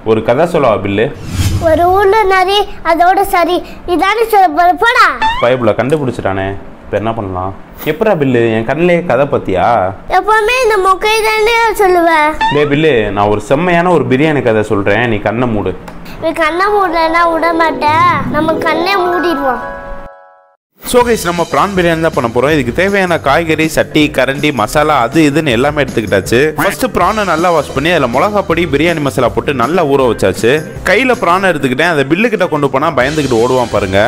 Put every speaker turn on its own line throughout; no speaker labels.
ஒரு கதை சொல்லவா பில்லு?
ஒரு ஊர்ல நரி அதோட சரி இதானே சொல்ல போடா.
பைபிள கண்டுபிடிச்சிட்டானே, இப்போ என்ன பண்ணலாம்? எப்படா பில்லு என் கண்ணிலே கதை பத்தியா?
எப்பவுமே இந்த மொக்கை தானே சொல்லுவேன்.
டேய் பில்லு, நான் ஒரு செம்மையான ஒரு பிரியாணி கதை சொல்றேன், நீ கண்ணை மூடு.
நீ கண்ணை மூடலன்னா விட மாட்டேன், நம்ம கண்ணை மூடிடுவோம்.
ஸோ கைஸ், நம்ம ப்ரான் பிரியாணி தான் பண்ண போகிறோம். இதுக்கு தேவையான காய்கறி, சட்டி, கரண்டி, மசாலா அது இதுன்னு எல்லாமே எடுத்துக்கிட்டாச்சு. ஃபர்ஸ்ட் ப்ரானை நல்லா வாஷ் பண்ணி அதில் மிளகா பொடி, பிரியாணி மசாலா போட்டு நல்லா ஊற வச்சாச்சு. கையில் ப்ரானை எடுத்துக்கிட்டேன். அதை பில்லுக்கிட்ட கொண்டு போனால் பயந்துக்கிட்டு ஓடுவான் பாருங்க.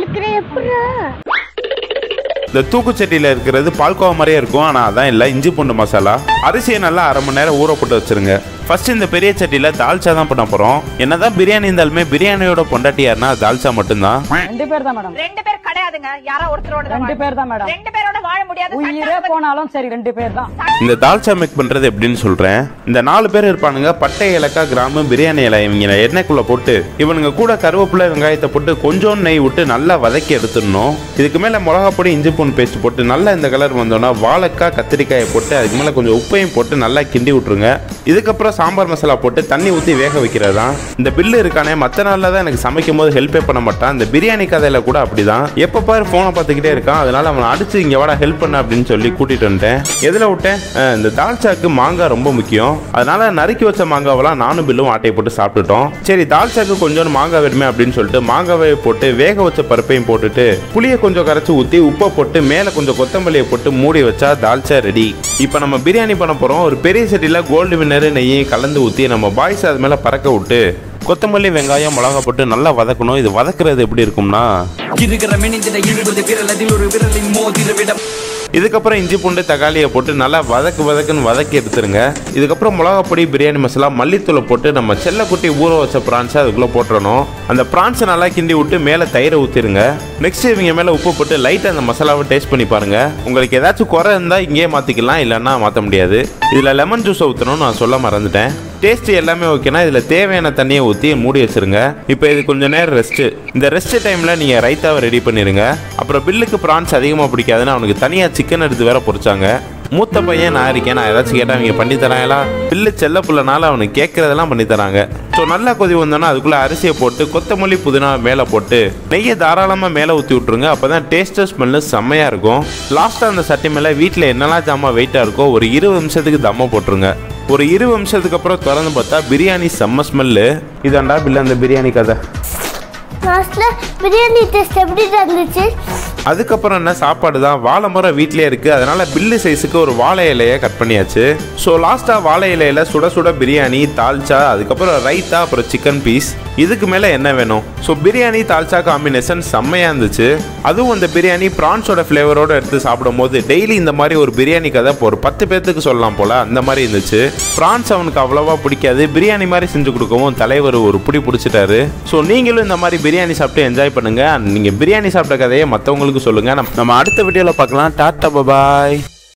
இந்த தூக்குச்சட்டியில் இருக்கிறது பால்கோவா மாதிரியே இருக்கும், ஆனால் அதான் இல்லை, இஞ்சி பூண்டு மசாலா. அரிசியை நல்லா அரை மணி நேரம் ஊற போட்டு வச்சிருங்க. ஃபர்ஸ்ட் இந்த பெரிய சட்டியில் தால்ச்சா தான் பண்ண போகிறோம். என்னதான் பிரியாணி இருந்தாலுமே பிரியாணியோட பொண்டாட்டி யாருன்னா தால்ச்சா மட்டும்தான்.
2 பேர் தான் மேடம்.
2 பேர் கிடையாதுங்க, யாரோ ஒருத்தரோட
2 பேர் தான் மேடம்.
2 பேரோட வாழ முடியாது.
உயிரே போனாலும் சரி 2 பேர் தான்.
இந்த தால்ச்சா மேக் பண்றது எப்படின்னு சொல்றேன். இந்த 4 பேர் இருப்பானுங்க. பட்டை, ஏலக்காய், கிராம்பு, பிரியாணி இலை இவங்க எண்ணெய்க்குள்ள போட்டு இவனுங்க கூட கருவேப்பிலை, வெங்காயத்தை போட்டு கொஞ்சம் நெய் விட்டு நல்லா வதக்கி எடுத்துடணும். இதுக்கு மேல மிளகா பொடி, இஞ்சி பூண்டு பேஸ்ட் போட்டு நல்லா இந்த கலர் வந்தோன்னா வாழைக்காய், கத்திரிக்காயை போட்டு அதுக்கு மேல கொஞ்சம் உப்பையும் போட்டு நல்லா கிண்டி விட்டுருங்க. இதுக்கப்புறம் சாம்பார் மசாலா போட்டு தண்ணி ஊற்றி வேக வைக்கிறது தான். இந்த பில்லு இருக்கானே, மற்ற நாளில் தான் எனக்கு சமைக்கும் போது ஹெல்ப்பே பண்ண மாட்டான். இந்த பிரியாணி கதையில கூட அப்படிதான், எப்போ பாரு ஃபோனை பார்த்துக்கிட்டே இருக்கான். அதனால அவனை அடிச்சு இங்கே வாடா ஹெல்ப் பண்ண அப்படின்னு சொல்லி கூட்டிட்டு வந்துட்டேன். எதில் விட்டேன்? இந்த தால்ச்சாக்கு மாங்காய் ரொம்ப முக்கியம். அதனால நறுக்கி வச்ச மாங்காவெல்லாம் நானும் பில்லும் ஆட்டையை போட்டு சாப்பிட்டுட்டோம். சரி, தால்ச்சாக்கு கொஞ்சம் மாங்காய் வேணுமே அப்படின்னு சொல்லிட்டு மாங்காவை போட்டு வேக வச்ச பருப்பையும் போட்டுட்டு புளியை கொஞ்சம் கரைச்சி ஊற்றி உப்பை போட்டு மேலே கொஞ்சம் கொத்தமல்லியை போட்டு மூடி வச்சா தால்ச்சா ரெடி. இப்போ நம்ம பிரியாணி பண்ண போகிறோம். ஒரு பெரிய சட்டியில் கோல்டு வின்னர் நெய்யை கலந்து ஊற்றி நம்ம பாய்ஸ் அது மேலே பறக்க விட்டு கொத்தமல்லி, வெங்காயம், மிளகா போட்டு நல்லா வதக்கணும். இது வதக்குறது எப்படி இருக்கும்னா, இதுக்கப்புறம் இஞ்சி பூண்டு, தக்காளியை போட்டு நல்லா வதக்குன்னு வதக்கி எடுத்துருங்க. இதுக்கப்புறம் மிளகா பொடி, பிரியாணி மசாலா, மல்லித்தூளை போட்டு நம்ம செல்லக்குட்டி ஊற வச்ச ப்ரான்ஸை அதுக்குள்ளே போட்டுறணும். அந்த ப்ரான்ஸை நல்லா கிண்டி விட்டு மேலே தயிரை ஊற்றிடுங்க. நெக்ஸ்ட் இவங்க மேலே உப்பு போட்டு லைட்டாக அந்த மசாலாவை டேஸ்ட் பண்ணி பாருங்க. உங்களுக்கு ஏதாச்சும் குறை இருந்தால் இங்கேயே மாற்றிக்கலாம், இல்லைன்னா மாற்ற முடியாது. இதில் லெமன் ஜூஸை ஊற்றணும்னு நான் சொல்ல மறந்துட்டேன். டேஸ்ட் எல்லாமே ஓகேனா இதில் தேவையான தண்ணியை ஊற்றி மூடி வச்சிருங்க. இப்போ இது கொஞ்சம் நேரம் ரெஸ்ட்டு. இந்த ரெஸ்ட் டைமில் நீங்கள் ரைத்தாவை ரெடி பண்ணிடுங்க. அப்புறம் பில்லுக்கு ப்ரான்ஸ் அதிகமாக பிடிக்காதுன்னு அவனுக்கு தனியாக சிக்கன் எடுத்து வேற பொரிச்சாங்க. மூத்த பையன் நான் இருக்கேன், நான் ஏதாச்சும் கேட்டால் அவங்க பண்ணி தராங்களா? பில்லு செல்ல புள்ளனால அவனுக்கு கேட்குறதெல்லாம் பண்ணி தராங்க. ஸோ நல்லா கொதி வந்தோன்னா அதுக்குள்ளே அரிசியை போட்டு கொத்தமல்லி, புதினா மேலே போட்டு நெய்யை தாராளமாக மேலே ஊற்றி விட்ருங்க. அப்போ தான் டேஸ்ட்டு ஸ்மெல்லு செம்மையாக இருக்கும். லாஸ்ட்டாக அந்த சட்டி மேலே வீட்டில் என்னெல்லாம் ஜாமான் வெயிட்டாக இருக்கோ ஒரு 20 நிமிஷத்துக்கு தம்மை போட்டுருங்க. ஒரு 20 நிமிஷத்துக்கு அப்புறம் திறந்து பார்த்தா பிரியாணி செம்ம ஸ்மெல்லு. இதாண்டா பில்லு அந்த பிரியாணி கதை.
பிரியாணி டேஸ்ட் எப்படி இருந்துச்சு?
அதுக்கப்புறம் என்ன, சாப்பாடு தான். வாழை மரம் வீட்டிலே இருக்குது, அதனால் பில்லு சைஸுக்கு ஒரு வாழை இலையை கட் பண்ணியாச்சு. ஸோ லாஸ்ட்டாக வாழை இலையில் சுட சுட பிரியாணி, தால்ச்சா, அதுக்கப்புறம் ரைத்தா, அப்புறம் சிக்கன் பீஸ். இதுக்கு மேலே என்ன வேணும்? ஸோ பிரியாணி தால்ச்சா காம்பினேஷன் செம்மையாக இருந்துச்சு. அதுவும் அந்த பிரியாணி ப்ரான்ஸோட ஃப்ளேவரோடு எடுத்து சாப்பிடும் போது டெய்லி இந்த மாதிரி ஒரு பிரியாணி கதை ஒரு 10 பேர்த்துக்கு சொல்லலாம் போல் அந்த மாதிரி இருந்துச்சு. ப்ரான்ஸ் அவனுக்கு அவ்வளோவா பிடிக்காது, பிரியாணி மாதிரி செஞ்சு கொடுக்கவும் தலைவர் ஒரு பிடிச்சிட்டாரு. ஸோ நீங்களும் இந்த மாதிரி பிரியாணி சாப்பிட்டு என்ஜாய் பண்ணுங்கள். நீங்கள் பிரியாணி சாப்பிட்ட கதையை மற்றவங்களுக்கு சொல்லுங்கள். நம்ம அடுத்த வீடியோவில் பார்க்கலாம். டாட்டா, பாய்.